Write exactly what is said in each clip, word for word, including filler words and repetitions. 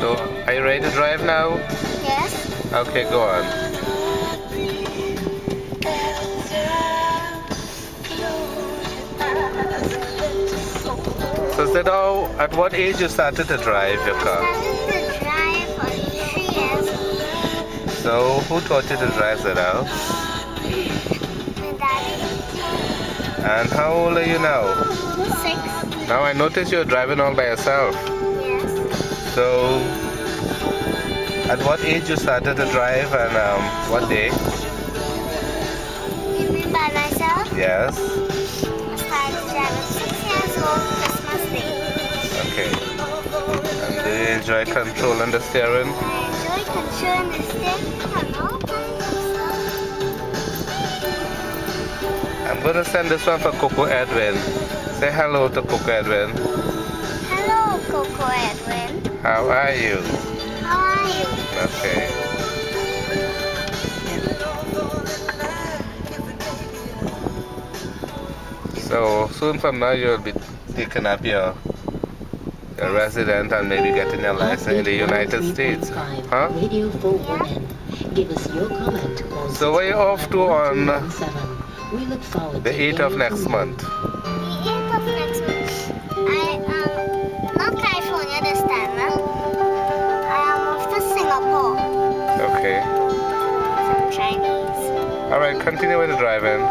So, are you ready to drive now? Yes. Okay, go on. So, Siddharth, at what age you started to drive your car? I started to drive for three years. So, who taught you to drive, Siddharth? My daddy. And how old are you now? Six. Now I notice you're driving all by yourself. Yes. So, at what age you started to drive and um, what day? You mean by myself? Yes. I started to drive at six years old, Christmas Day. Okay. And do you enjoy controlling the steering? I enjoy controlling the steering and all kinds of stuff. I'm going to send this one for Coco Edwin. Say hello to Coco Edwin. Hello, Coco Edwin. How are you? How are you? Okay. So soon from now you'll be taking up your, your resident and maybe getting your license in the United States. Huh? Radio for Women. Give us your comment. So where are you off to on We look forward the eighth of next month? The eighth of next month. I am not California this time, huh? I am off to Singapore. Okay. Some Chinese. Alright, continue with the driving.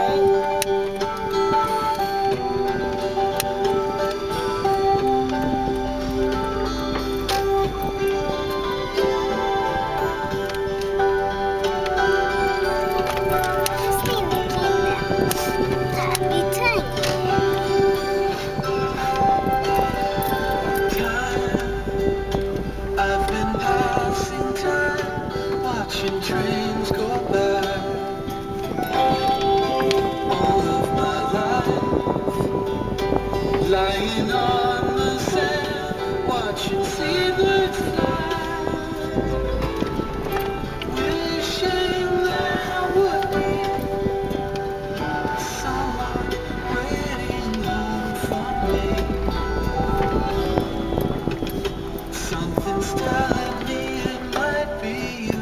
Trains go by. All of my life, lying on the sand, watching seabirds fly, wishing there would be someone waiting for me. Something's telling me it might be you.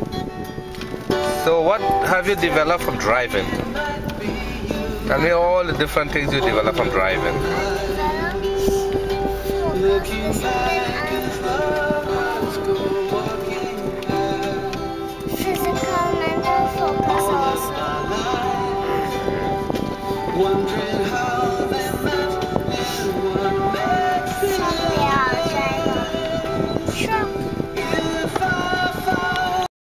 So what have you developed from driving? Tell me all the different things you developed from driving. Focus.